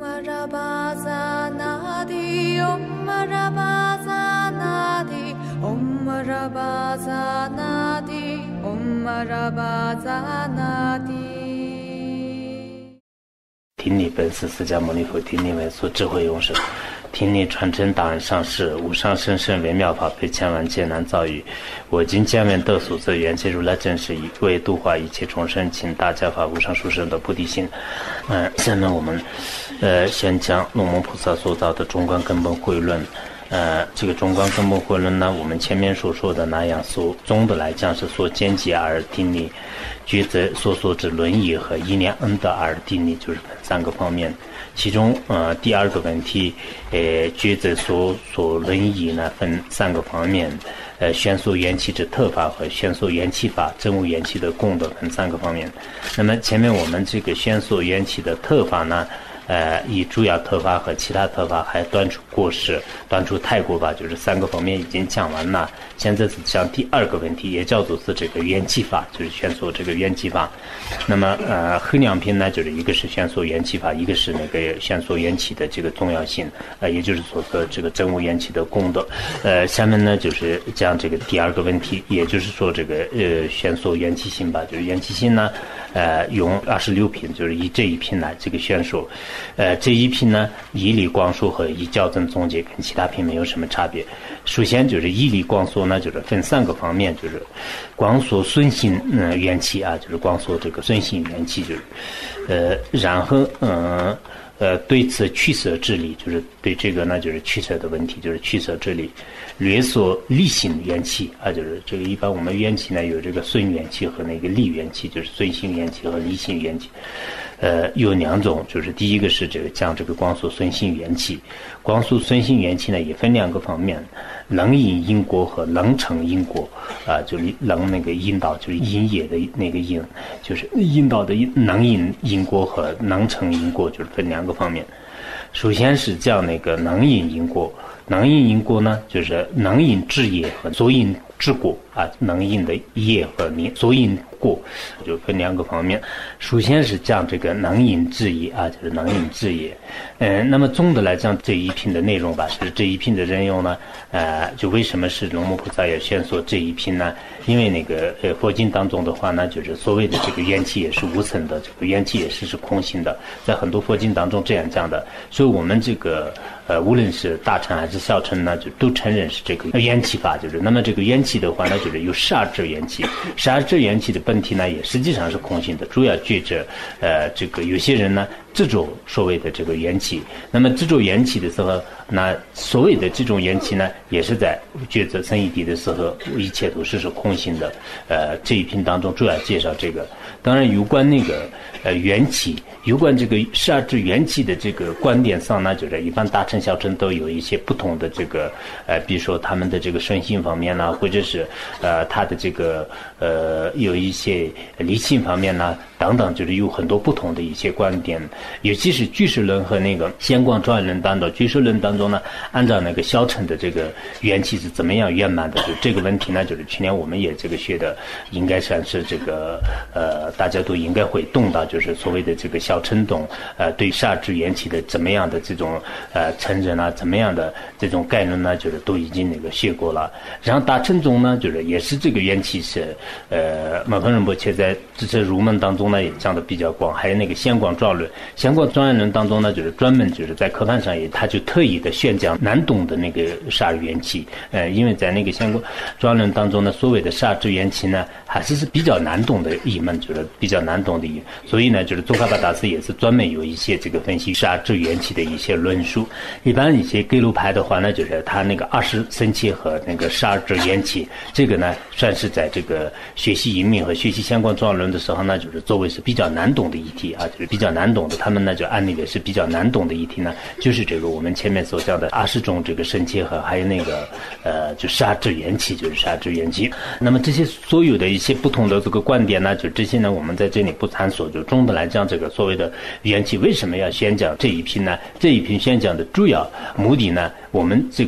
听力本师释迦牟尼佛，听力为所智慧永生，听力传承档案上市，无上甚深微妙法，被千万劫难遭遇。我今见闻得所则缘起如来真实义，为度化一切众生，请大家发无上殊胜的菩提心。下面我们先讲龙蒙菩萨所造的中观根本慧论。这个中观根本慧论呢，我们前面所说的那样，总的来讲是所见解而定理，抉择所说之论义和一念恩德而定理，就是分三个方面。其中第二个问题，抉择所论义呢分三个方面，宣说缘起之特法和宣说缘起法，真无缘起的功德分三个方面。那么前面我们这个宣说缘起的特法呢，以主要特法和其他特法还端出过失，端出太过法，就是三个方面已经讲完了。现在是讲第二个问题，也叫做是这个缘起法，就是宣说这个缘起法。那么后两篇呢，就是一个是宣说缘起法，一个是那个宣说缘起的这个重要性，也就是说的这个真无缘起的功德。下面呢就是讲这个第二个问题，也就是说这个宣说缘起性吧，就是缘起性呢，用26篇，就是以这一篇来这个宣说。这一篇呢，义理光说和以校正总结跟其他篇没有什么差别。首先就是义理光说呢，就是分三个方面，就是光说顺性缘起啊，就是光说这个顺性缘起，就是然后对此取舍之理，就是对这个呢就是取舍的问题，就是取舍之理。略说利性缘起啊，就是这个一般我们缘起呢有这个顺缘起和那个利缘起，就是顺性缘起和利性缘起。有两种，就是第一个是这个讲这个光说顺性缘起，光说顺性缘起呢也分两个方面，能引因果和能成因果啊，就是能那个引导，就是因也的那个因，就是引导的能引因果和能成因果，就是分两个方面。首先是讲那个能引因果，能引因果呢，就是能引智业和所引之果啊，能引的业和所引果，就分两个方面。首先是讲这个能引智业啊，就是能引智业。那么总的来讲，这一品的内容吧，就是这一品的人用呢，就为什么是龙摩菩萨要宣说这一品呢？因为那个佛经当中的话呢，就是所谓的这个缘起也是无生的，这个缘起也是空性的，在很多佛经当中这样讲的。所以我们这个无论是大乘还是小乘呢，就都承认是这个缘起法，就是那么这个缘起的话呢，就是有12缘起，12缘起的本体呢，也实际上是空性的，主要觉着这个有些人呢执着所谓的这个缘起，那么执着缘起的时候，那所谓的这种缘起呢，也是在觉着生一地的时候，一切都是空性的。这一篇当中主要介绍这个。当然，有关那个缘起，有关这个12缘起的这个观点上呢，就是一般大乘小乘都有一些不同的这个比如说他们的这个顺性方面呢，或者是他的这个有一些理性方面呢等等，就是有很多不同的一些观点。尤其是俱舍论和那个显光庄严论当中，俱舍论当中呢，按照那个小乘的这个缘起是怎么样圆满的，就这个问题呢，就是去年我们也这个学的，应该算是这个大家都应该会懂到，就是所谓的这个小乘懂对12缘起的怎么样的这种承认啊，怎么样的这种概论呢，就是都已经那个学过了。然后大乘宗呢，就是也是这个缘起是马峰仁波切在这入门当中呢也讲的比较广，还有那个显光庄论。显光庄严论当中呢，就是专门就是在课堂上也，他就特意的宣讲难懂的那个12缘起，因为在那个显光庄严论当中呢，所谓的12缘起呢，还是比较难懂的一门，就是比较难懂的一，所以呢，就是宗喀巴大师也是专门有一些这个分析12缘起的一些论述。一般一些格鲁派的话呢，就是他那个20生起和那个12缘起，这个呢，算是在这个学习隐密和学习显光庄严论的时候呢，就是作为是比较难懂的议题啊，就是比较难懂的。他们呢就按那个是比较难懂的议题呢，就是这个我们前面所讲的20种这个生起和还有那个就12缘起，就是12缘起。那么这些所有的一些不同的这个观点呢，就这些呢我们在这里不参说，就总的来讲，这个所谓的缘起为什么要宣讲这一篇呢？这一篇宣讲的主要目的呢，我们这个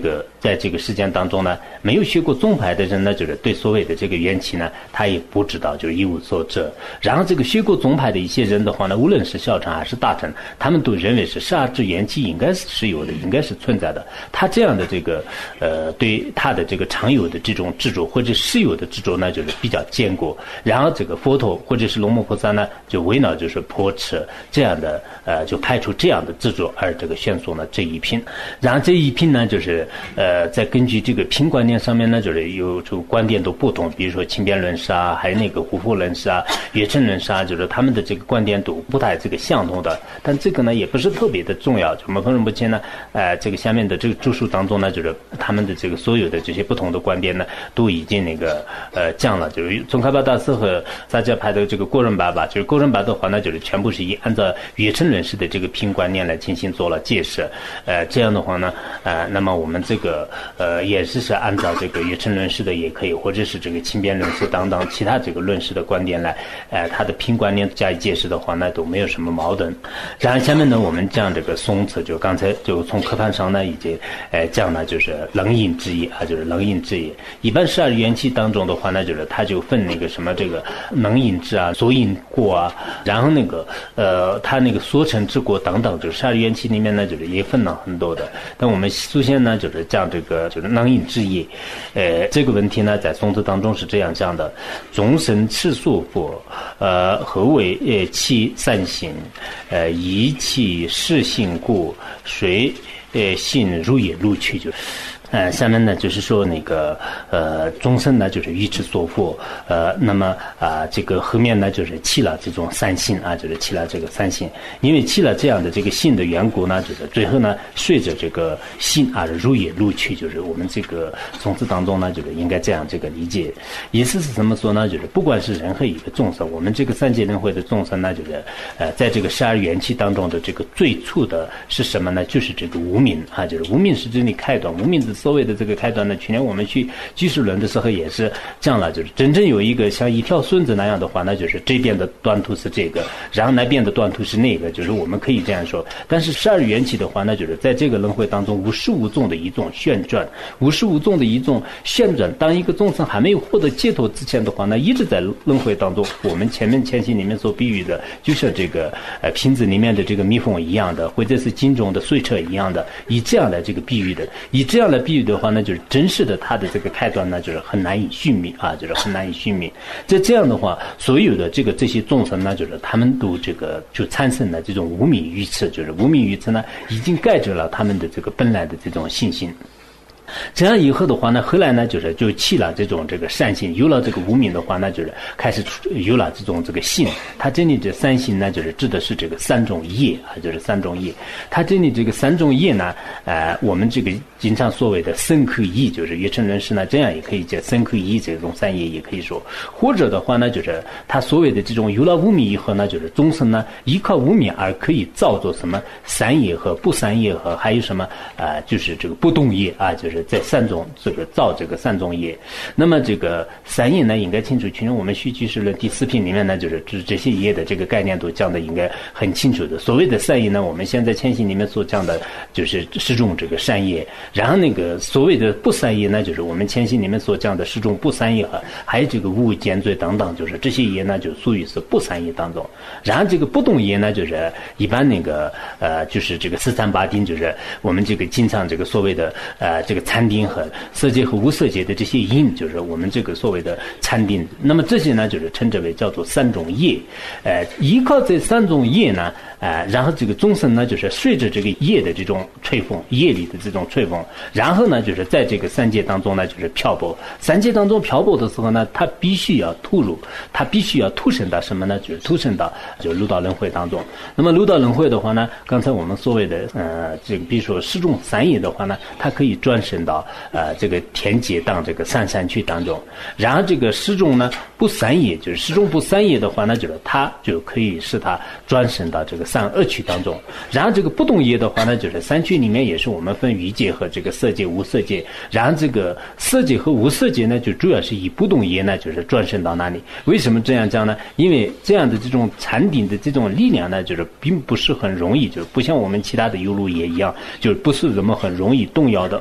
在这个事件当中呢，没有学过宗派的人呢，就是对所谓的这个缘起呢，他也不知道，就是一无所知。然后这个学过宗派的一些人的话呢，无论是小乘还是大乘，他们都认为是十二支缘起应该是有的，应该是存在的。他这样的这个对他的这个常有的这种执着或者实有的执着呢，就是比较坚固。然后这个佛陀或者是龙母菩萨呢，就为了就是破斥这样的就排除这样的执着，而这个宣说呢这一品。然后这一品呢，就是在根据这个品观念上面呢，就是有这个观点都不同，比如说轻便论师啊，还有那个护佛论师啊、月称论师啊，就是他们的这个观点都不太这个相同的。但这个呢也不是特别的重要。就我们很目前呢，这个下面的这个著述当中呢，就是他们的这个所有的这些不同的观点呢，都已经那个讲了。就是宗喀巴大师和萨迦派的这个锅伦巴吧，就是锅伦巴的话呢，就是全部是以按照月称论师的这个品观念来进行做了解释。这样的话呢，那么我们这个也是按照这个月称论师的也可以，或者是这个轻便论师等等其他这个论师的观点来，他的品观念加以解释的话呢，都没有什么矛盾。然后下面呢，我们讲这个宋词，就刚才就从课本上呢已经讲了，就是冷饮之意啊，就是冷饮之意。一般12缘起当中的话呢，就是它就分那个什么这个能饮之啊、所饮过啊，然后那个它那个所成之过等等，就是12缘起里面呢，就是也分了很多的。但我们首先呢，就是讲这个就是能饮之意，这个问题呢，在宋词当中是这样讲的：众生持所缚，何为其三性？以其实性故，谁性如也如去就。下面呢就是说那个众生呢就是欲持所缚，那么这个后面呢就是起了这种三性啊，就是起了这个三性，因为起了这样的这个性的缘故呢，就是最后呢随着这个性啊入也入去，就是我们这个从字当中呢就是应该这样这个理解。意思是怎么说呢？就是不管是任何一个众生，我们这个三界轮回的众生呢，就是在这个12缘起当中的这个最初的是什么呢？就是这个无明啊，就是无明是这里开端，无明的所谓的这个开端呢，去年我们去居士论的时候也是讲了，就是真正有一个像一条孙子那样的话，那就是这边的端途是这个，然后那边的端途是那个，就是我们可以这样说。但是12缘起的话，那就是在这个轮回当中无始无终的一种旋转，无始无终的一种旋转。当一个众生还没有获得解脱之前的话呢，一直在轮回当中。我们前期里面所比喻的，就像这个瓶子里面的这个蜜蜂一样的，或者是金钟的碎车一样的，以这样来这个比喻的，以这样来比喻的话呢，就是真实的它的这个开端呢，就是很难以寻觅啊，就是很难以寻觅。这样的话，所有的这些众生呢，就是他们都这个就产生了这种无明愚痴，就是无明愚痴呢，已经盖住了他们的这个本来的这种信心。这样以后的话呢，后来呢就起了这种这个善心，有了这个无明的话呢，就是开始有了这种这个性。它这里这三性呢，就是指的是这个三种业啊，就是三种业。它这里这个三种业呢，我们这个经常所谓的身口意，就是月称论师呢，这样也可以叫身口意这种三业也可以说。或者的话呢，就是他所谓的这种有了无明以后呢，就是众生呢依靠无明而可以造作什么三业和不三业和还有什么就是这个不动业啊，就是在三种这个造这个三种业。那么这个三业呢，应该清楚，其实我们续居士论第4品里面呢，就是这些业的这个概念都讲的应该很清楚的。所谓的三业呢，我们现在前行里面所讲的就是十种这个善业，然后那个所谓的不三业呢，就是我们前行里面所讲的十种不三业和还有这个无间罪等等，就是这些业呢就属于是不三业当中。然后这个不动业呢，就是一般那个就是这个四禅八定，就是我们这个经常这个所谓的这个禅定和色界和无色界的这些因，就是我们这个所谓的禅定。那么这些呢，就是称之为叫做三种业。依靠这三种业呢，然后这个众生呢，就是随着这个业的这种吹风，业力的这种吹风，然后呢，就是在这个三界当中呢，就是漂泊。三界当中漂泊的时候呢，他必须要吐入，他必须要投生到什么呢？就是投生到就六道轮回当中。那么六道轮回的话呢，刚才我们所谓的这个比如说十种三业的话呢，它可以转生到这个天界当这个三善趣当中。然后这个十种呢不三业，就是十种不三业的话呢，就是它就可以使它转生到这个三恶趣当中。然后这个不动业的话呢，就是三趣里面也是我们分欲界和这个色界、无色界。然后这个色界和无色界呢，就主要是以不动业呢，就是转生到哪里？为什么这样讲呢？因为这样的这种禅定的这种力量呢，就是并不是很容易，就是不像我们其他的有漏业一样，就是不是怎么很容易动摇的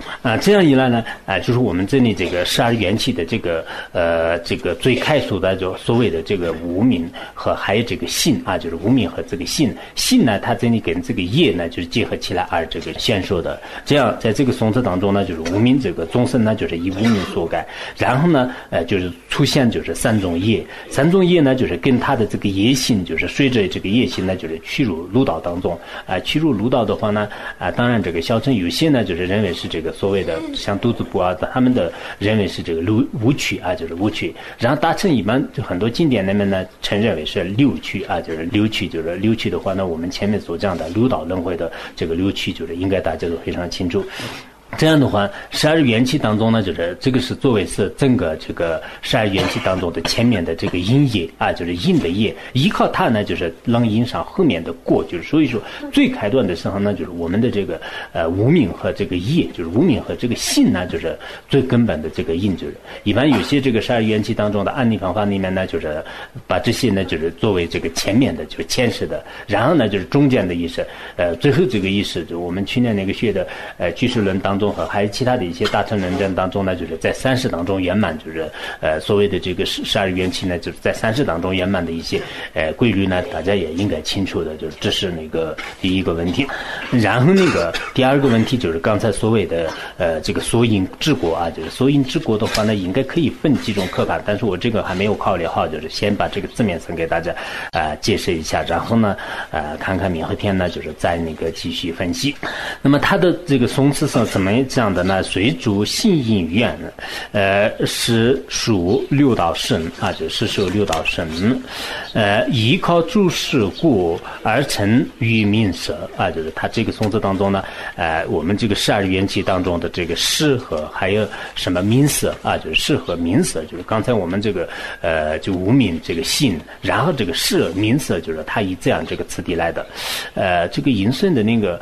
这样一来呢，就是我们这里这个12元气的这个最开始的就所谓的这个无明和还有这个性啊，就是无明和这个性呢，它这里跟这个业呢就是结合起来而这个显受的。这样在这个松子当中呢，就是无明这个众生呢就是以无明所改，然后呢就是出现就是三种业呢就是跟它的这个业性就是随着这个业性呢就是趋入六道当中趋入六道的话呢当然这个小乘有些呢就是认为是这个所谓的像肚子部啊，他们的认为是这个五趣啊，就是五趣。然后大乘一般就很多经典里面呢承认为是六趣啊，就是六趣。就是六趣的话呢，我们前面所讲的六道轮回的这个六趣，就是应该大家都非常清楚。这样的话，12元气当中呢，就是这个是作为是整个这个12元气当中的前面的这个因业啊，就是因的业，依靠它呢，就是能引上后面的果，就是所以说最开端的时候呢，就是我们的这个无明和这个业，就是无明和这个性呢，就是最根本的这个因，就是一般有些这个12元气当中的案例方法里面呢，就是把这些呢，就是作为这个前面的就是前世的，然后呢就是中间的意识，最后这个意识，就我们去年那个学的居士论当中。和还有其他的一些大乘论证当中呢，就是在三世当中圆满，就是所谓的这个12元气呢，就是在三世当中圆满的一些规律呢，大家也应该清楚的，就是这是那个第一个问题。然后那个第二个问题就是刚才所谓的这个所因之果啊，就是所因之果的话呢，应该可以分几种可法，但是我这个还没有考虑好，就是先把这个字面上给大家解释一下，然后呢看看明后天呢，就是再那个继续分析。那么它的这个松次上怎么这样的呢？随主性因缘，是属六道圣啊，就是属六道圣，依靠诸事故而成于名色啊，就是它这个松子当中呢，我们这个12元气当中的这个事和还有什么名色啊，就是事和名色，就是刚才我们这个就无名这个性，然后这个事名色就是它以这样这个次第来的，这个引顺的那个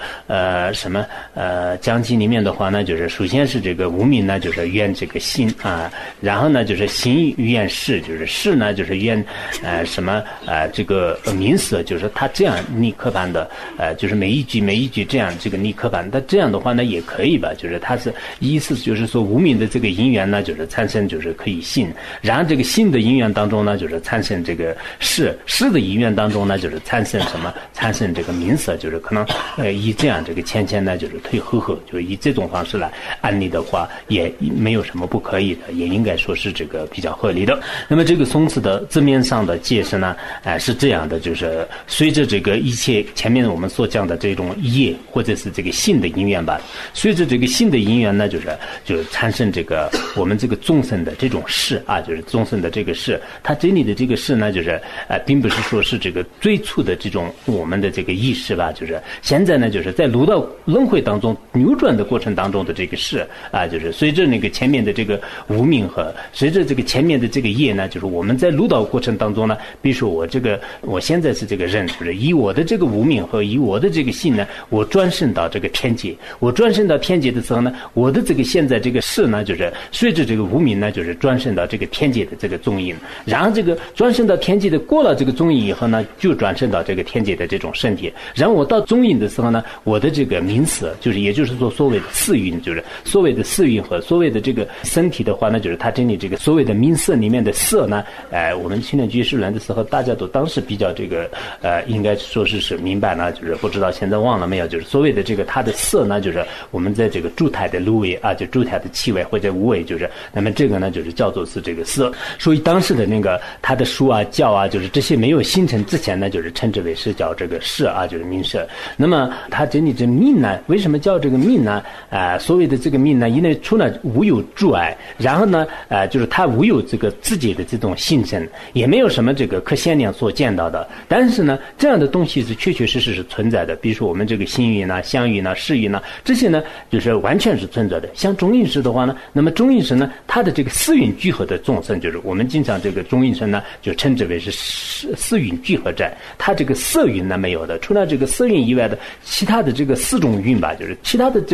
讲经里面的话呢，就是首先是这个无名呢，就是缘这个心啊，然后呢就是心缘事，就是事呢就是缘这个名色，就是它这样逆刻板的就是每一句这样这个逆刻板，但这样的话呢也可以吧，就是它是意思就是说无名的这个因缘呢，就是产生就是可以信，然后这个信的因缘当中呢，就是产生这个事的因缘当中呢，就是产生产生这个名色，就是可能以这样这个前呢就是退后，就是以这种方式来案例的话，也没有什么不可以的，也应该说是这个比较合理的。那么这个松子的字面上的解释呢，是这样的，就是随着这个一切前面我们所讲的这种业或者是这个性的因缘吧，随着这个性的因缘呢，就是产生这个我们这个众生的这种事啊，就是众生的这个事，它这里的这个事呢，就是并不是说是这个最初的这种我们的这个意识吧，就是现在呢，就是在六道轮回当中扭转的过程当中的这个事啊，就是随着那个前面的这个无明和随着这个前面的这个业呢，就是我们在入道过程当中呢，比如说我现在是这个人，就是以我的这个无明和以我的这个性呢，我转生到这个天界，我转生到天界的时候呢，我的这个现在这个事呢，就是随着这个无明呢，就是转生到这个天界的这个中阴，然后这个转生到天界的过了这个中阴以后呢，就转生到这个天界的这种身体，然后我到中阴的时候呢，我的这个名色，就是也就是说所谓的四蕴，就是所谓的四蕴和所谓的这个身体的话呢，就是它这里这个所谓的名色里面的色呢，我们青年居士论的时候，大家都当时比较这个应该说是明白呢，就是不知道现在忘了没有，就是所谓的这个它的色呢，就是我们在这个柱态的芦苇啊，就柱态的气味或者无味，就是那么这个呢就是叫做是这个色，所以当时的那个它的树啊教啊，就是这些没有形成之前呢，就是称之为是叫这个色啊，就是名色。那么它这里这命呢，为什么叫这个命呢？所谓的这个命呢，因为除了无有阻碍，然后呢就是它无有这个自己的这种形成，也没有什么这个可限量所见到的，但是呢这样的东西是确确实实是存在的，比如说我们这个心蕴啊、相蕴啊、识蕴啊，这些呢就是完全是存在的。像中阴身的话呢，那么中阴身呢，它的这个四蕴聚合的众生，就是我们经常这个中阴身呢就称之为是四蕴聚合在，它这个色蕴呢没有的，除了这个色蕴以外的其他的这个四种蕴吧，就是其他的这除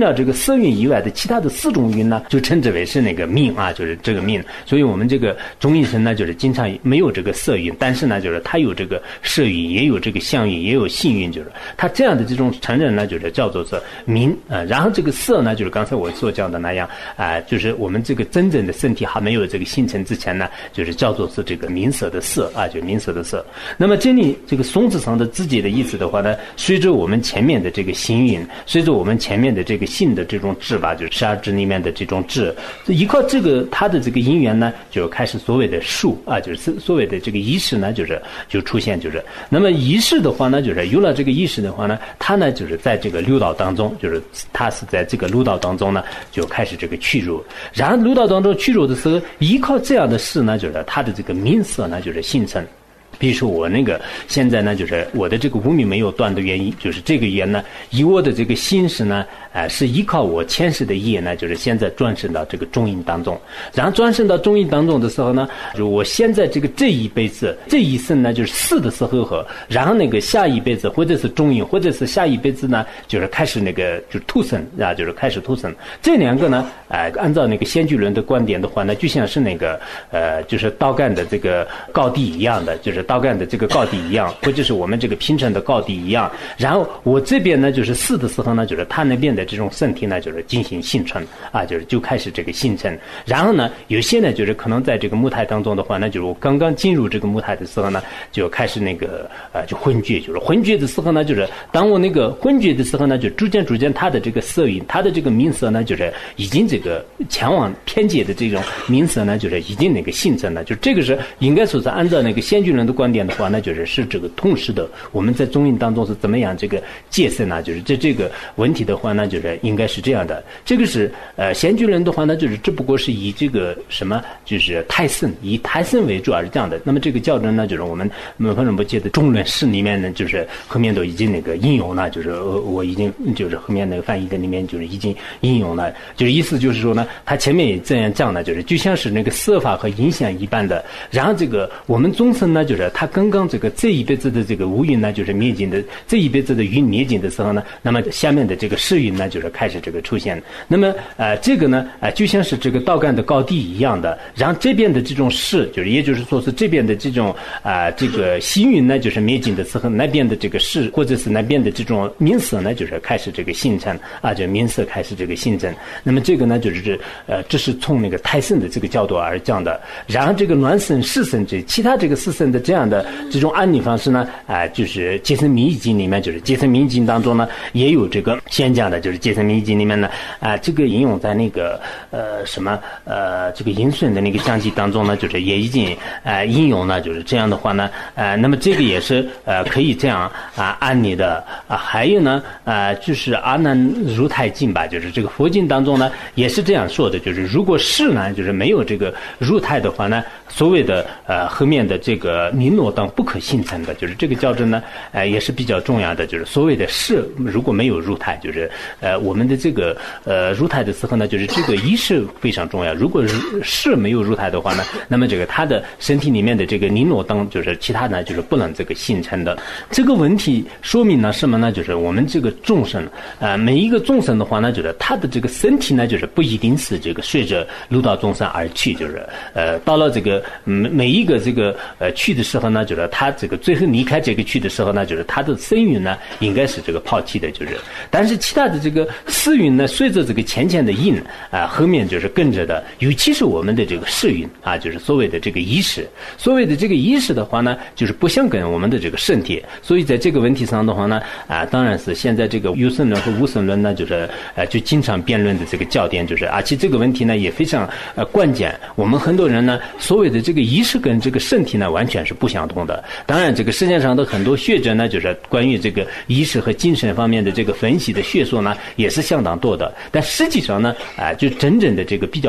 了这个色蕴以外的其他的4种蕴呢，就称之为是那个命啊，就是这个命。所以我们这个中阴身呢，就是经常没有这个色蕴，但是呢，就是它有这个色蕴，也有这个相蕴，也有性蕴，就是它这样的这种承认呢，就是叫做是明然后这个色呢，就是刚才我所讲的那样就是我们这个真正的身体还没有这个形成之前呢，就是叫做是这个明色的色啊，就明色的色。那么这里这个松字旁的字节的意思的话呢，随着我们前面的这个行蕴，随着我们前面的这个性的这种智吧，就是12支里面的这种智，依靠这个它的这个因缘呢，就开始所谓的术啊，就是所谓的这个仪式呢，就出现，就是那么仪式的话呢，就是有了这个仪式的话呢，它呢就是在这个六道当中，就是它是在这个六道当中呢就开始这个去入，然后六道当中去入的时候，依靠这样的事呢，就是它的这个明色呢就是形成。比如说我那个现在呢，就是我的这个无明没有断的原因，就是这个业呢，以我的这个心识呢，是依靠我前世的业呢，就是现在转生到这个中阴当中，然后转生到中阴当中的时候呢，就我现在这一辈子这一生呢，就是4的时候然后那个下一辈子或者是中阴，或者是下一辈子呢，就是开始那个就是突生啊，就是开始突生。这2个呢，按照那个先居论的观点的话呢，就像是那个就是道干的这个高低一样的，就是道干的这个高低一样，或者是我们这个平城的高低一样。然后我这边呢，就是4的时候呢，就是他那边的这种身体呢，就是进行形成啊，就开始这个形成。然后呢，有些呢，就是可能在这个母胎当中的话呢，就是我刚刚进入这个母胎的时候呢，就开始那个就昏厥，就是昏厥的时候呢，就是当我那个昏厥的时候呢，就逐渐它的这个色蕴，它的这个明色呢，就是已经这个前往偏界的这种明色呢，就是已经那个形成了。就这个是应该说是按照那个先居论的观点的话呢，就是这个同时的，我们在中阴当中是怎么样这个界身呢？就是这个问题的话呢，就是应该是这样的。这个是先居论的话呢，就是只不过是以这个什么，就是胎生，以胎生为主而是这样的。那么这个教证呢，就是我们门分仁波切的中论释里面呢，就是后面都已经那个应用了，就是我已经就是后面那个翻译的里面就是已经应用了，就是意思就是说呢，他前面也这样讲呢，就是就像是那个色法和影响一般的。然后这个我们众生呢，就是他刚刚这一辈子的这个无蕴呢，就是灭尽的，这一辈子的蕴灭尽的时候呢，那么下面的这个世蕴呢，就是开始这个出现。那么这个呢就像是这个道干的高低一样的。然后这边的这种世，就是也就是说是这边的这种这个心蕴呢，就是灭尽的时候，那边的这个世或者是那边的这种明色呢，就是开始这个形成啊，就明色开始这个形成。那么这个呢，就是这是从那个胎生的这个角度而讲的。然后这个卵生、世生这其他这个四生的这样的这种安理方式呢，就是《结生密经》里面，就是《结生密经》当中呢，也有这个先讲的，就是《结生密经》里面呢，这个引用在那个这个引顺的那个讲记当中呢，就是也已经引用了，就是这样的话呢，那么这个也是可以这样安理的还有呢就是阿难如太经吧，就是这个佛经当中呢也是这样说的，就是如果是呢，就是没有这个入胎的话呢，所谓的后面的这个名罗当不可形成的，就是这个教证呢也是比较重要的，就是所谓的是如果没有入胎，就是我们的这个入胎的时候呢，就是这个仪式非常重要。如果是没有入胎的话呢，那么这个他的身体里面的这个名罗当就是其他呢就是不能这个形成的。这个问题说明了什么呢？就是我们这个众生每一个众生的话呢，就是他的这个身体呢，就是不一定是这个随着六道众生而去，就是到了这个每一个这个去的时候呢，就是他这个最后离开这个去的时候呢，就是他的身蕴呢应该是这个抛弃的，就是但是其他的这个四蕴呢，随着这个浅浅的印后面就是跟着的，尤其是我们的这个世蕴就是所谓的这个意识，所谓的这个意识的话呢，就是不相跟我们的这个身体，所以在这个问题上的话呢当然是现在这个有生论和无生论呢，就是就经常辩论的这个焦点，就是而且这个问题呢也非常关键。我们很多人呢所谓的这个意识跟这个身体呢完全是不相同的。当然这个世界上的很多学者呢，就是关于这个意识和精神方面的这个分析的学说呢也是相当多的，但实际上呢就真正的这个比较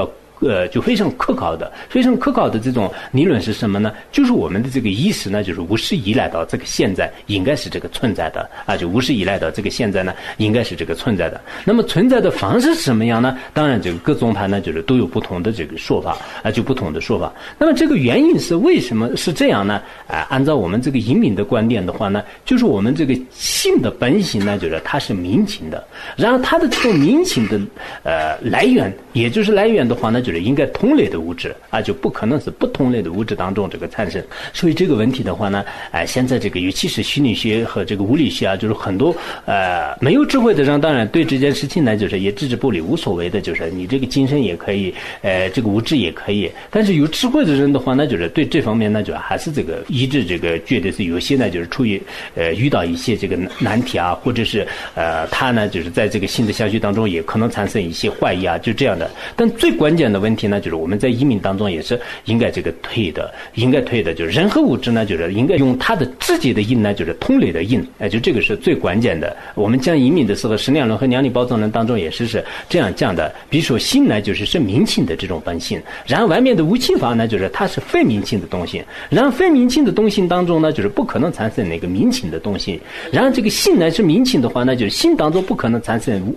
就非常可靠的这种理论是什么呢？就是我们的这个意识呢，就是无始以来到这个现在应该是这个存在的啊，就无始以来到这个现在呢，应该是这个存在的。那么存在的方式是什么样呢？当然，这个各宗派呢，就是都有不同的这个说法啊，就不同的说法。那么这个原因是为什么是这样呢？按照我们这个隐民的观点的话呢，就是我们这个性的本性呢，就是它是明情的，然后它的这种明情的来源，也就是来源的话呢，就是应该同类的物质啊，就不可能是不同类的物质当中这个产生。所以这个问题的话呢，现在这个尤其是心理学和这个物理学啊，就是很多没有智慧的人，当然对这件事情呢，就是也置之不理，无所谓的，就是你这个精神也可以，这个物质也可以。但是有智慧的人的话呢，就是对这方面呢，就还是这个一致这个觉得是有些呢，就是处于遇到一些这个难题啊，或者是他呢，就是在这个性的相续当中也可能产生一些怀疑啊，就这样的。但最关键的问题呢，就是我们在移民当中也是应该这个推的，就是人和物质呢，就是应该用它的直接的因呢，就是同类的因，就这个是最关键的。我们讲移民的时候，十两论和量理宝藏论当中也是这样讲的。比如说性呢，就是明情的这种本性，然后外面的无情法呢，就是它是非明情的东西，然后非明情的东西当中呢，就是不可能产生那个明情的东西，然后这个性呢是明情的话呢，就是性当中不可能产生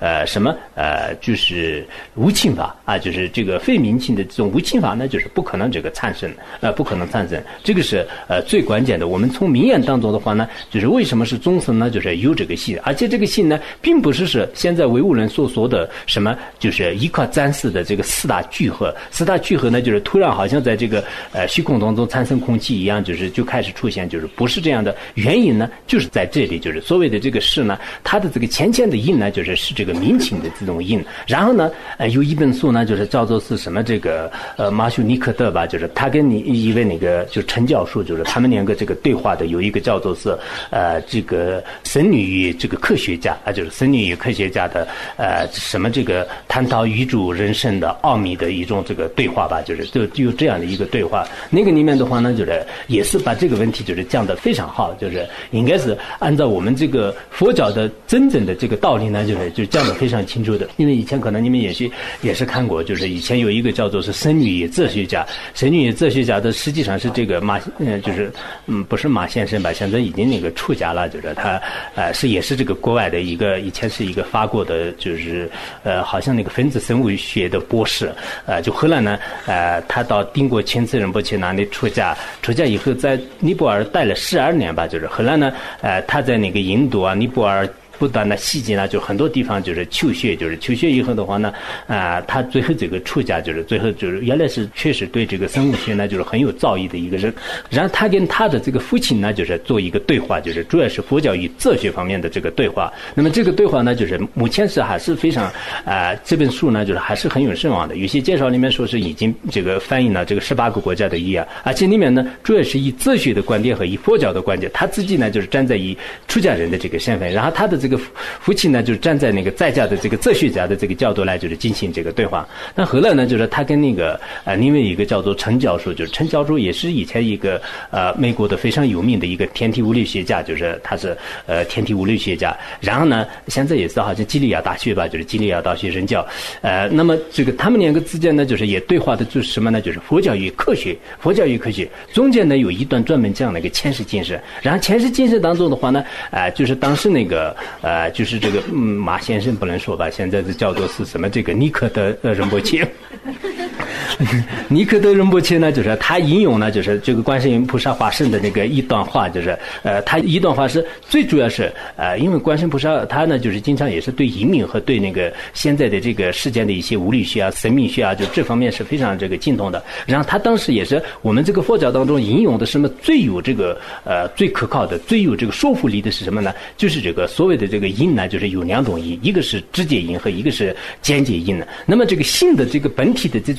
就是无情法啊，就是这个非明情的这种无情法呢，就是不可能这个产生，不可能产生，这个是最关键的。我们从名言当中的话呢，就是为什么是众生呢？就是有这个性，而且这个性呢，并不是现在唯物人所说的什么，就是依靠暂时的这个四大聚合呢，就是突然好像在这个虚空当中产生空气一样，就开始出现，就是不是这样的。原因呢，就是在这里，就是所谓的这个事呢，它的这个浅浅的因呢，就是这个明情的这种因。然后呢，有一本书呢，就是叫做是什么这个马修尼克特吧，就是他跟你一位那个就陈教授，就是他们两个这个对话的有一个叫做是这个神女与这个科学家啊，就是神女与科学家的什么这个探讨宇宙人生的奥秘的一种这个对话吧，就有这样的一个对话。那个里面的话呢，就是也是把这个问题就是讲得非常好，就是应该是按照我们这个佛教的真正的这个道理呢，就讲得非常清楚的。因为以前可能你们也是看过，就是以前有一个叫做是神女与哲学家的，实际上是这个不是马先生吧，现在已经那个出家了，就是他也是这个国外的一个，以前是一个法国的，就是好像那个分子生物学的博士，就后来呢他到丁国钦次仁波切那里出家以后在尼泊尔待了12年吧，就是后来呢他在那个印度啊尼泊尔不断的西进呢，就很多地方就是求学以后的话呢，他最后这个出家，就是最后就是原来是确实对这个生物学呢就是很有造诣的一个人。然后他跟他的这个父亲呢，就是做一个对话，就是主要是佛教与哲学方面的这个对话。那么这个对话呢，就是目前还是非常这本书呢，就是还是很有声望的。有些介绍里面说是已经这个翻译了这个18个国家的语言，而且里面呢主要是以哲学的观点和以佛教的观点，他自己呢就是站在以出家人的这个身份，然后他的这个父亲呢就是站在那个在家的这个哲学家的这个角度来就是进行这个对话。那后来呢，就是他跟那个另外一个叫做陈教授，就是陈教授也是以前一个美国的非常有名的一个天体物理学家，就是他是天体物理学家。然后呢，现在也是好像基利亚大学吧，就是基利亚大学任教。那么这个他们两个之间呢，就是也对话的就是什么呢？就是佛教与科学中间呢有一段专门讲那个前世今生。然后前世今生当中的话呢，就是当时那个就是这个马先生不能说吧，现在是叫做是什么这个尼克德仁波切。尼克德仁波切呢，就是他引用呢，就是这个观世音菩萨化身的那个一段话，就是他一段话是最主要是因为观世音菩萨他呢就是经常也是对隐秘和对那个现在的这个世间的一些物理学啊、神秘学啊，就这方面是非常这个精通的。然后他当时也是我们这个佛教当中引用的什么最有这个最可靠的、最有这个说服力的是什么呢？就是这个所谓的这个因呢，就是有两种因，一个是直接因和一个是间接因的。那么这个性的这个本体的这种光明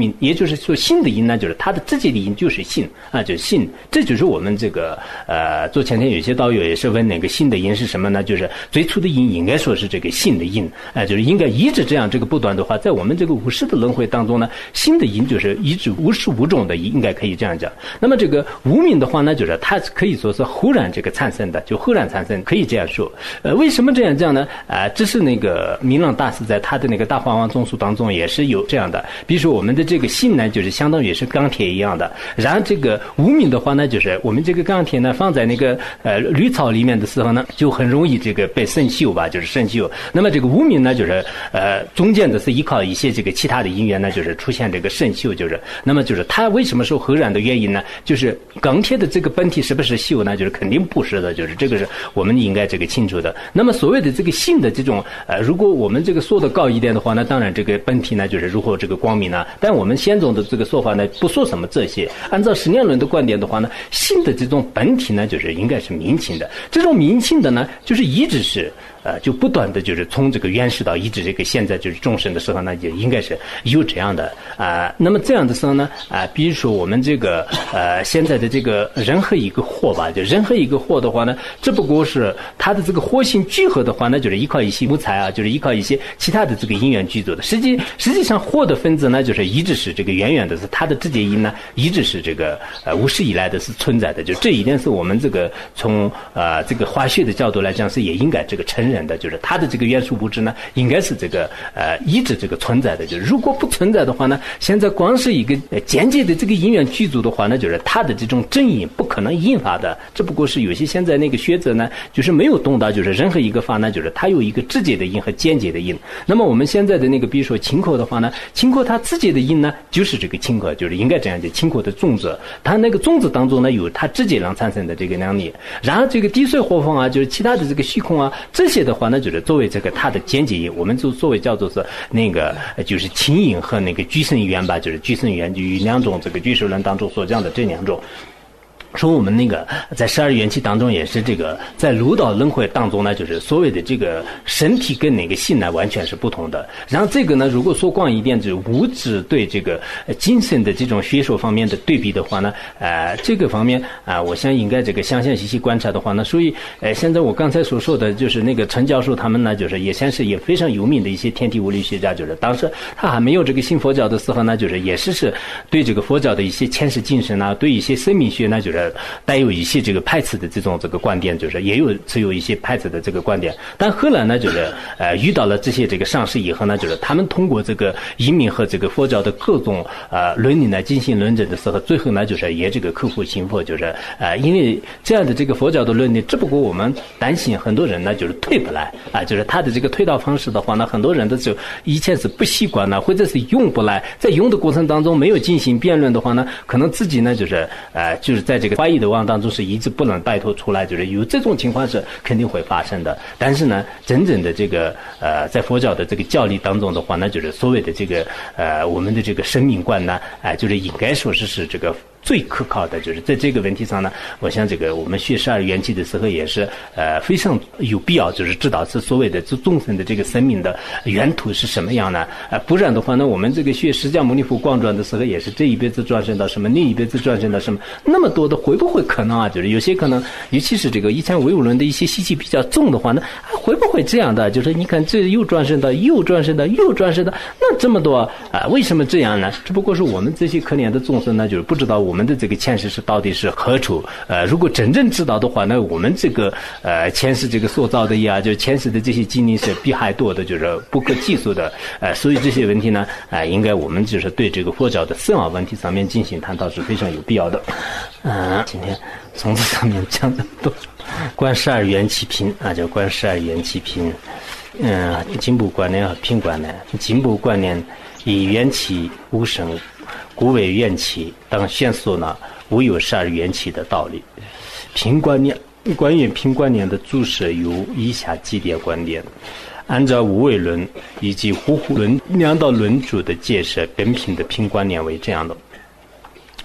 音，也就是说性的音呢，就是它的直接的音就是性啊，就是性。这就是我们这个做前天有些道友也是问那个性的音是什么呢？就是最初的音应该说是这个性的音，就是应该一直这样这个不断的话，在我们这个五识的轮回当中呢，性的音就是一直55种的音，应该可以这样讲。那么这个无明的话呢，就是它可以说是忽然这个产生的，就忽然产生，可以这样说。为什么这样呢？这是那个明朗大师在他的那个大法王宗述当中也是有这样的。比如说我们的这个性呢，就是相当于是钢铁一样的。然后这个无明的话呢，就是我们这个钢铁呢放在那个绿草里面的时候呢，就很容易这个被生锈吧，就是生锈。那么这个无明呢，就是中间的是依靠一些这个其他的因缘呢，就是出现这个生锈，就是那么就是它为什么受污染的原因呢？就是钢铁的这个本体是不是锈呢？就是肯定不是的，就是这个是我们应该这个清楚的。那么所谓的这个性的这种如果我们这个说的高一点的话呢，当然这个本体呢就是如何这个光明呢？但我们先总的这个说法呢，不说什么这些。按照十念论的观点的话呢，性的这种本体呢，就是应该是明清的。这种明清的呢，就是一直是就不断的就是从这个原始到一直这个现在就是众生的时候呢，也应该是有这样的那么这样的时候呢比如说我们这个现在的这个任何一个货吧，就任何一个货的话呢，只不过是它的这个活性聚合的话呢，就是依靠一些木材啊，就是依靠一些其他的这个因缘具足的。实际上货的分子呢，就是一直是这个远远的是它的直接因呢，一直是这个无始以来的是存在的。就这一点是我们这个从这个化学的角度来讲是也应该这个承认的，就是它的这个元素物质呢，应该是这个一直这个存在的。就是如果不存在的话呢，现在光是一个间接的这个因缘具足的话呢，就是它的这种正因不可能引发的。只不过是有些现在那个学者呢，就是没有懂到，就是任何一个法呢，就是它有一个直接的因和间接的因。那么我们现在的那个，比如说清口的话呢，清口它直接的因呢，就是这个清口，就是应该这样讲，清口的种子，它那个种子当中呢，有它直接能产生的这个能力。然后这个地水火风啊，就是其他的这个虚空啊，这些的话呢，就是作为这个它的间接因，我们就作为叫做是那个就是清因和那个具生缘吧，就是具生缘就有两种这个具受论当中所讲的这两种。说我们那个在12元气当中也是这个在六道轮回当中呢，就是所谓的这个身体跟那个性呢完全是不同的。然后这个呢，如果说广一点，就是物质对这个精神的这种学说方面的对比的话呢，这个方面我想应该这个详细细观察的话呢，所以现在我刚才所说的就是那个陈教授他们呢，就是也算是也非常有名的一些天体物理学家，就是当时他还没有这个信佛教的时候呢，就是也是对这个佛教的一些前世今生啊，对一些生命学呢，就是带有一些这个排斥的这个观点，就是也有持有一些排斥的这个观点。但后来呢，就是遇到了这些这个上师以后呢，就是他们通过这个移民和这个佛教的各种伦理呢进行论证的时候，最后呢就是也这个克服信佛，就是因为这样的这个佛教的论理，只不过我们担心很多人呢就是退不来就是他的这个推导方式的话呢，很多人的就以前是不习惯呢，或者是用不来，在用的过程当中没有进行辩论的话呢，可能自己呢就是在这个怀疑的往当中是一直不能摆脱出来，就是有这种情况是肯定会发生的。但是呢，真正的这个在佛教的这个教理当中的话呢，就是所谓的这个我们的这个生命观呢，就是应该说是这个最可靠的。就是在这个问题上呢，我想这个我们学12元气的时候也是非常有必要，就是知道是所谓的众生的这个生命的源头是什么样呢？不然的话呢，我们这个学释迦牟尼佛光转的时候也是这一辈子转生到什么，那一辈子转生到什么，那么多的会不会可能啊？就是有些可能，尤其是这个以前唯物论的一些习气比较重的话呢，会不会这样的？就是你看这又转生到，又转生到，又转生到，那这么多为什么这样呢？只不过是我们这些可怜的众生呢，就是不知道我们的这个前世是到底是何处。如果真正知道的话呢，我们这个前世这个塑造的呀，就是前世的这些经历是比还多的，就是不可计数的。所以这些问题呢，应该我们就是对这个佛教的深奥问题上面进行探讨是非常有必要的。今天从这上面讲的多，观12元气品就观12元气品。进步观念和品观念，进步观念以元气无生，故为元气当现所呢，无有12元气的道理。品观念，关于品观念的注释有以下几点观点。按照无为论以及呼呼论两道论主的解释，本品的品观念为这样的：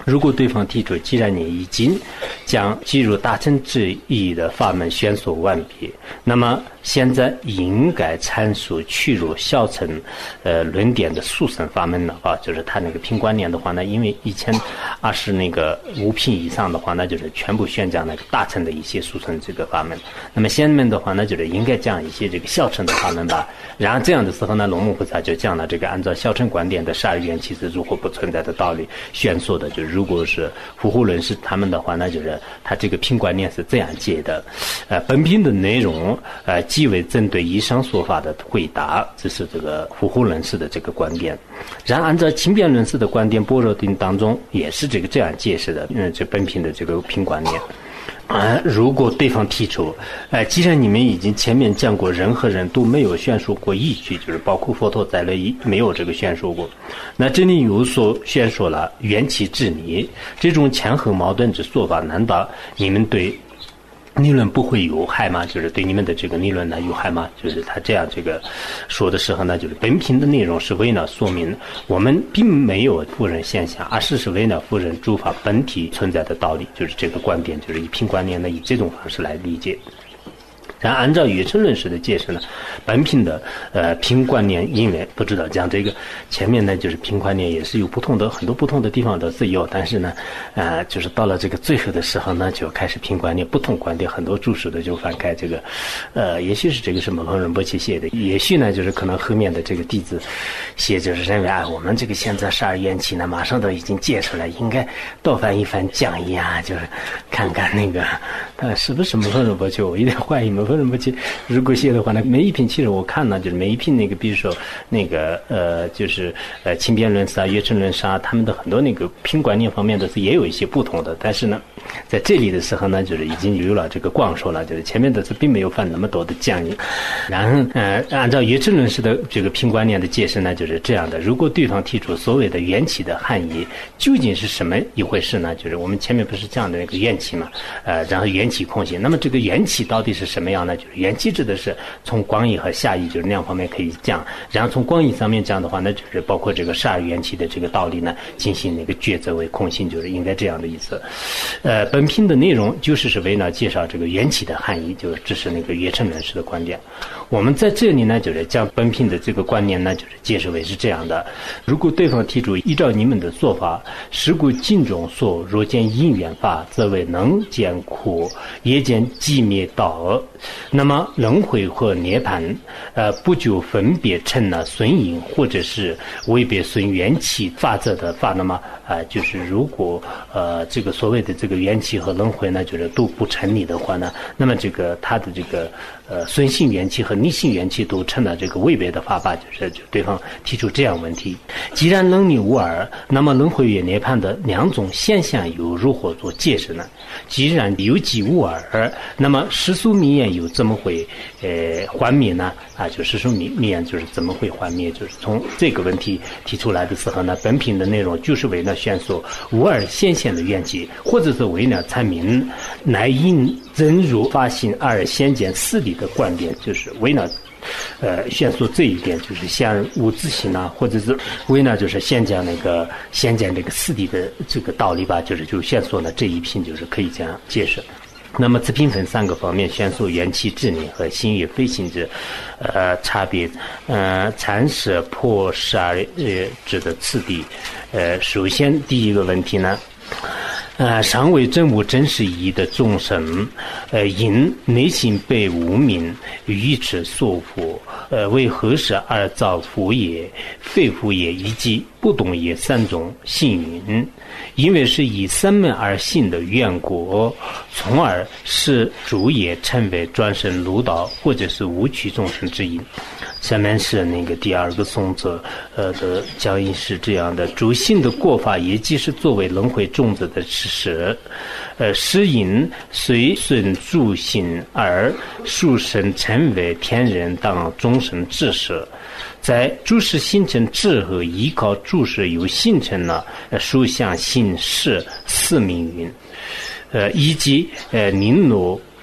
如果对方提出，既然你已经将进入大乘之意的法门宣说完毕，那么现在应该阐述去入小乘论点的速成法门了啊，就是他那个品观念的话呢，因为以前20那个5品以上的话，那就是全部宣讲那个大乘的一些速成这个法门。那么下面的话呢，就是应该讲一些这个小乘的法门吧。然后这样的时候呢，龙母菩萨就讲了这个按照小乘观点的12缘起是如何不存在的道理宣说的，就是如果是伏护论是他们的话，那就是他这个品观念是这样解的。本品的内容即为针对以上说法的回答，这是这个伏护论士的这个观点。然按照轻便论士的观点，般若经当中也是这样解释的，这本品的这个品观念。如果对方提出，既然你们已经前面讲过，任何人都没有宣说过依据，就是包括佛陀在内没有这个宣说过，那这里有所宣说了缘起之理，这种强横矛盾之说法，难道你们对理论不会有害吗？就是对你们的这个理论呢有害吗？就是他这样这个说的时候呢，就是本品的内容是为了说明我们并没有否认现象，而是为了否认诸法本体存在的道理，就是这个观点，就是以品观念呢以这种方式来理解。然后按照月称论师的解释呢，本品的品观念，因为不知道讲这个前面呢就是品观念也是有很多不同的地方都是有，但是呢就是到了这个最后的时候呢，就开始品观念不同观点，很多注释的就翻开这个也许是这个是蒙亨仁波切写的，也许呢就是可能后面的这个弟子写就是认为我们这个现在12缘起呢马上都已经解出来，应该多翻一翻讲义啊，就是看看那个是不是蒙亨仁波切，我有点怀疑蒙亨仁波切如果写的话呢，每一品其实我看呢，就是每一品那个比如说那个就是轻便论师啊、月称论师啊，他们的很多那个品观念方面的是也有一些不同的，但是呢在这里的时候呢，就是已经有了这个广说了，就是前面的是并没有犯那么多的讲义。然后按照月称论师的这个品观念的解释呢，就是这样的，如果对方提出所谓的缘起的含义究竟是什么一回事呢，就是我们前面不是讲的那个缘起嘛，然后缘起空性，那么这个缘起到底是什么样呢？就是缘起指的是从广义和狭义就是两方面可以讲，然后从广义上面讲的话呢，就是包括这个12缘起的这个道理呢进行那个抉择为空性，就是应该这样的意思。本品的内容就是为了介绍这个缘起的含义，就是这是那个月称论师的观点。我们在这里呢就是将本品的这个观念呢就是解释为是这样的，如果对方提出依照你们的做法，是故经中说若见因缘法，则为能见苦，也见寂灭道，那么轮回和涅槃不就分别成了顺因或者是违背顺缘起法则的法了吗？就是如果这个所谓的这个缘起和轮回呢就是都不成立的话呢，那么这个它的这个顺性缘起和逆性缘起都成了这个违背的法吧，就对方提出这样问题，既然能离无二，那么轮回与涅槃的两种现象又如何做解释呢？既然有即无二，那么世俗迷言又怎么会幻灭呢？就世俗迷言就是怎么会幻灭，就是从这个问题提出来的时候呢，本品的内容就是为了宣说无二显现的缘起，或者是为了阐明乃因真如法性二显见四理的观点，就是为了宣说这一点，就是像无自性啊，或者是为了就是显讲那个四谛的这个道理吧，就宣说了这一品，就是可以这样解释。那么此品分3个方面，宣说缘起之理和心与非心之差别，阐释破12支的次第。首先第一个问题呢，尚未证悟真实义的众生，因内心被无明愚痴所缚，为何事而造福业、非福业以及不动业3种行云，因为是以3门而行的缘故，从而使诸业成为转生六道或者是无趣众生之因。下面是那个第2个颂则的讲义是这样的：诸行的过法也即是作为轮回种子的事实，是因随顺诸行而殊生成为天人当终生智识，在诸事形成之后，依靠诸事又形成了属相行识4命运，以及宁罗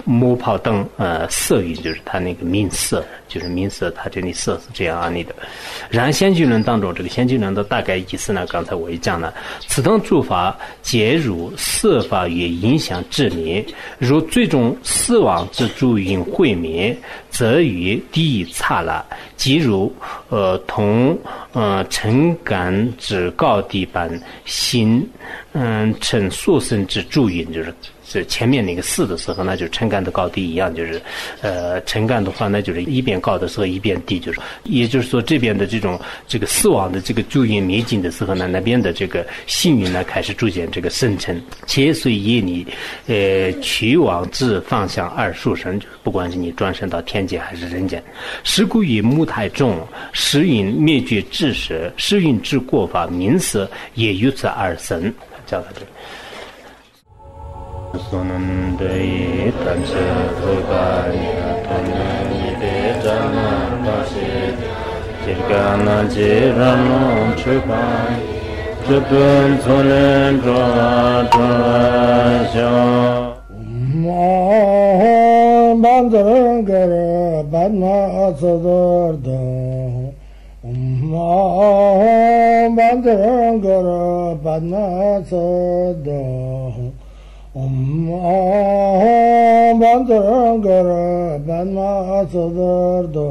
摸泡灯色蕴，就是它那个明色，就是明色，它这里色是这样安立的。然先居论当中，这个先居论的大概意思呢，刚才我一讲了，此等诸法皆如色法与影响至灭，如最终死亡之诸因毁灭，则与地刹那，即如同尘感之高低般心成所生之诸因，就是前面那个四的时候呢，就尘感的高低一样，就是尘感的话呢，就是一边高的时候一边低，就是也就是说这边的这个死亡的这个诸因灭尽的时候呢，那边的这个幸运呢开始逐渐这个生成，且随业力去往之方向而殊生，就是不管是你转生到天界还是人间，是故于母胎中时运灭绝之时，时运之过法名色也由此而生。讲到这里。 Sonundai tanche roganya tonne jana pasi jirgana jirano chukai chupun sonen droa Bandangara Badma Sadarda Bandangara Badma Sadarda Bandangara Badma Sadarda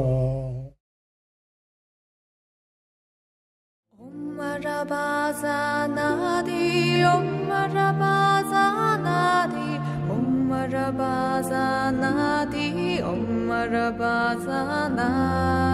Marabaza Nadi, Marabaza Nadi, Marabaza Nadi, Marabaza Nadi.